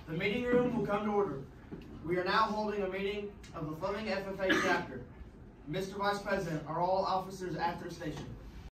The meeting room will come to order. We are now holding a meeting of the Fleming FFA chapter. Mr. Vice President, are all officers at their station?